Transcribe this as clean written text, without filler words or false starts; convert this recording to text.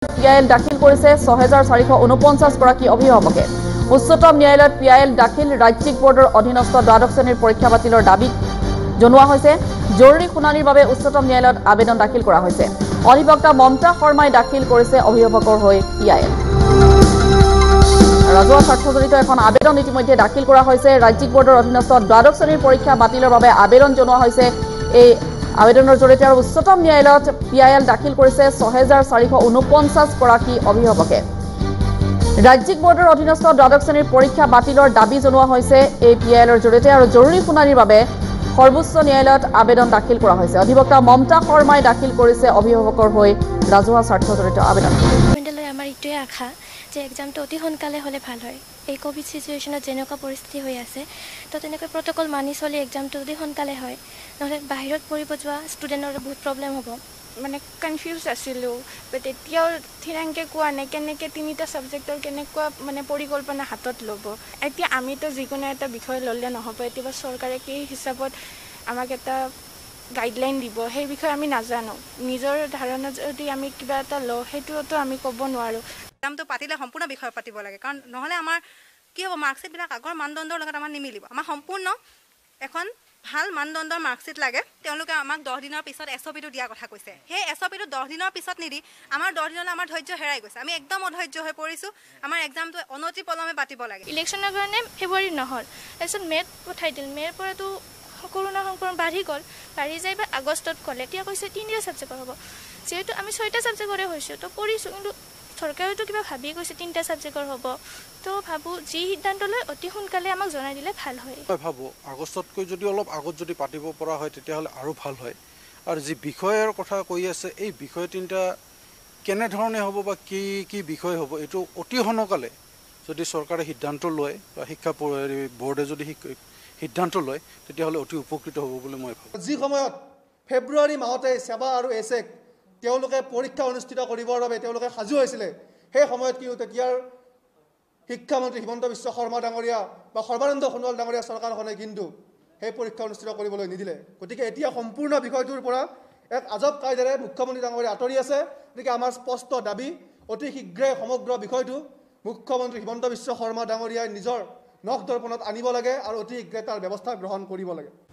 PIL দাখিল কৰিছে ৬,৪৪৯ গৰাকী অভিভাৱকে। উচ্চতম ন্যায়ালয়ত PIL দাখিল ৰাজ্যিক বোৰ্ডৰ অধীনস্থ দ্বাদশ শ্ৰেণীৰ পৰীক্ষা বাতিলৰ দাবী জনোৱা হৈছে। জৰুৰী শুনানিৰ বাবে উচ্চতম ন্যায়ালয়ত আবেদন দাখিল কৰা হৈছে। অধিবক্তা মমতা শৰ্মাই দাখিল কৰিছে অভিভাৱকৰ হৈ PIL। ৰাজহুৱা স্বাৰ্থজড়িত এখন আবেদন ইতিমধ্যে দাখিল কৰা হৈছে। ৰাজ্যিক বোৰ্ডৰ অধীনস্থ দ্বাদশ শ্ৰেণীৰ পৰীক্ষা বাতিলৰ বাবে আবেদন জনোৱা হৈছে। এই আবেদনৰ জৰিয়তে আৰু উচ্চতম ন্যায়ালয়ত PIL দাখিল কৰিছে ৬,৪৪৯ গৰাকী অভিভাৱকে। ৰাজ্যিক বোৰ্ডৰ অধীনস্থ দ্বাদশ শ্ৰেণীৰ পৰীক্ষা বাতিলৰ দাবী জনোৱা হৈছে এই PILৰ জৰিয়তে আৰু জৰুৰী শুনানিৰ বাবে সৰ্বোচ্চ ন্যায়ালয়ত আবেদন দাখিল কৰা হৈছে। অধিবক্তা মমতা শৰ্মাই দাখিল কৰিছে অভিভাৱকৰ হৈ ৰাজহুৱা স্বাৰ্থজড়িত আবেদন। আমাৰ এইটোৱে আশা যে এক্সামটো অতি সোনকালে হ'লে ভাল হয়। এই কোভিড সিচুৱেশ্যনত যেনেকুৱা পৰিস্থিতি হৈ আছে তো তেনেকৈ প্ৰট'কল মানি চলি এক্সামটো অতি সোনকালে হয়, নহ'লে বাহিৰত পঢ়িব যোৱা ষ্টুডেণ্টৰ বহুত প্ৰব্লেম হ'ব। মানে কনফিউজ আছিলোঁ, বাট এতিয়াও থিৰাংকৈ কোৱা নাই কেনেকৈ তিনিটা ছাবজেক্টৰ কেনেকুৱা মানে পৰিকল্পনা হাতত ল'ব। এতিয়া আমিতো যিকোনো এটা বিষয় ল'লে নহ'ব, এতিয়া চৰকাৰে কি হিচাপত আমাক এটা গাইডলাইন দিব সেই বিষয়ে আমি নাজানো। নিজৰ ধাৰণা যদি আমি কিবা এটা লওঁ সেইটোতো আমি ক'ব নোৱাৰোঁ। এক্সামটো পাতিলে সম্পূৰ্ণ বিষয় পাতিব লাগে, কাৰণ নহ'লে আমাৰ কি হ'ব, মাৰ্কশ্বিটবিলাক আগৰ মানদণ্ডৰ লগত আমাৰ নিমিলিব। আমাৰ সম্পূৰ্ণ এখন ভাল মানদণ্ডৰ মাৰ্কশ্বিট লাগে। তেওঁলোকে আমাক 10 দিনৰ পিছত SOPটো দিয়াৰ কথা কৈছে। সেই SOPটো 10 দিনৰ পিছত নিদি আমাৰ 10 দিনলৈ আমাৰ ধৈৰ্য হেৰাই গৈছে। আমি একদম অধৈৰ্য হৈ পৰিছোঁ। আমাৰ এক্সামটো অনতি পলমে পাতিব লাগে। ইলেকশ্যনৰ কাৰণে ফেব্ৰুৱাৰীত নহ'ল, তাৰপিছত মে'ত পঠাই দিল। মে'ৰ পৰাতো কৰোণা সংক্ৰমণ বাঢ়ি গ'ল, বাঢ়ি যাই বা আগষ্টত ক'লে। এতিয়া কৈছে 3টা ছাবজেক্টৰ হ'ব। যিহেতু আমি 6টা ছাবজেক্টৰে হৈছোঁ তো পৰিছোঁ, কিন্তু চৰকাৰেতো কিবা ভাবিয়ে কৈছে 3টা ছাবজেক্টৰ হ'ব। তো ভাবোঁ যি সিদ্ধান্ত লয় অতি সোনকালে আমাক জনাই দিলে ভাল হয়। মই ভাবোঁ আগষ্টতকৈ যদি অলপ আগত যদি পাতিব পৰা হয় তেতিয়াহ'লে আৰু ভাল হয়। আৰু যি বিষয়ৰ কথা কৈ আছে এই বিষয় 3টা কেনেধৰণে হ'ব বা কি বিষয় হ'ব এইটো অতি সোনকালে যদি চৰকাৰে সিদ্ধান্ত লয় বা শিক্ষা বোৰ্ডে যদি সিদ্ধান্ত লয় তেতিয়াহ'লে অতি উপকৃত হ'ব বুলি মই ভাবোঁ। যি সময়ত ফেব্ৰুৱাৰী মাহতে সেৱা আৰু এছেক তেওঁলোকে পৰীক্ষা অনুষ্ঠিত কৰিবৰ বাবে তেওঁলোকে সাজু হৈছিলে, সেই সময়ত কিন্তু তেতিয়াৰ শিক্ষামন্ত্ৰী হিমন্ত বিশ্ব শৰ্মা ডাঙৰীয়া বা সৰ্বানন্দ সোণোৱাল ডাঙৰীয়া চৰকাৰখনে কিন্তু সেই পৰীক্ষা অনুষ্ঠিত কৰিবলৈ নিদিলে। গতিকে এতিয়া সম্পূৰ্ণ বিষয়টোৰ পৰা এক আজব কায়দাৰে মুখ্যমন্ত্ৰী ডাঙৰীয়া আঁতৰি আছে। গতিকে আমাৰ স্পষ্ট দাবী অতি শীঘ্ৰে সমগ্ৰ বিষয়টো মুখ্যমন্ত্ৰী হিমন্ত বিশ্ব শৰ্মা ডাঙৰীয়াই নিজৰ নখ দৰ্পণত আনিব লাগে আৰু অতি শীঘ্ৰে তাৰ ব্যৱস্থা গ্ৰহণ কৰিব লাগে।